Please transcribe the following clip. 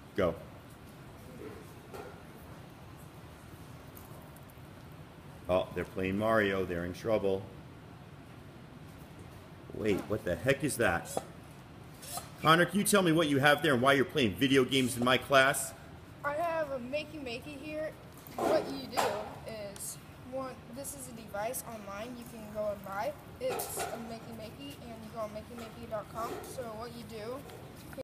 Go. Oh, they're playing Mario. They're in trouble. Wait, what the heck is that? Connor, can you tell me what you have there and why you're playing video games in my class? I have a makey here. What you do is, this is a device online you can go and buy. It's a makey and you go on makeymakey.com. So what you do